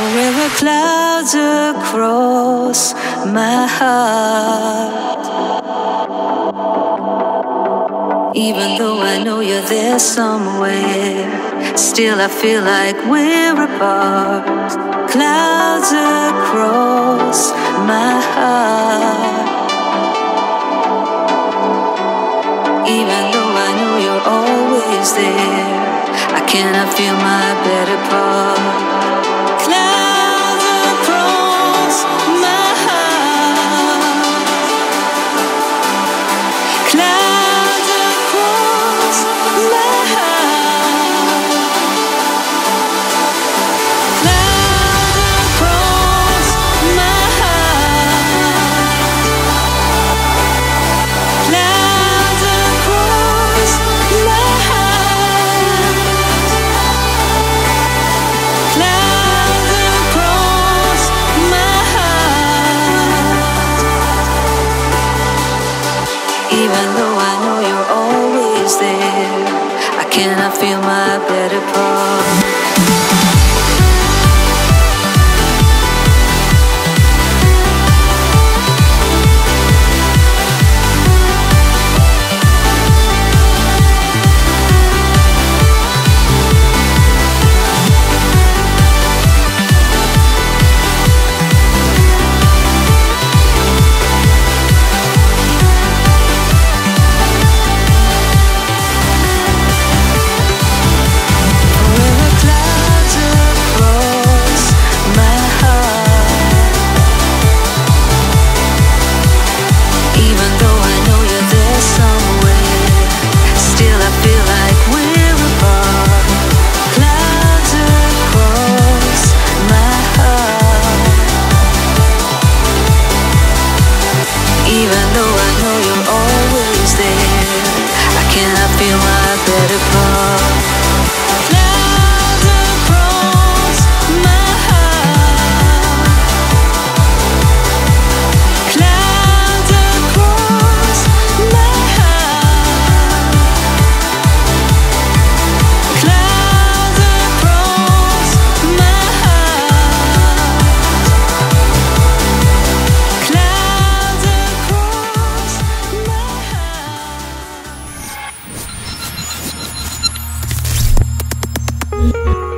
Forever clouds across my heart. Even though I know you're there somewhere, still I feel like we're apart. Clouds across my heart. Even though I know you're always there, I cannot feel my better part. Clouds across my heart. Clouds across my heart. Clouds across my heart. Clouds across my heart. Clouds across my heart. Even though I know you're always there, I cannot feel my better part. Forever clouds across my heart. Even though I know you're there somewhere, still I feel like we're apart. Clouds across my heart. Even though I know you're always there, I cannot feel my better part. Clouds across my heart. Clouds across my heart. Clouds across my heart. Clouds across my heart.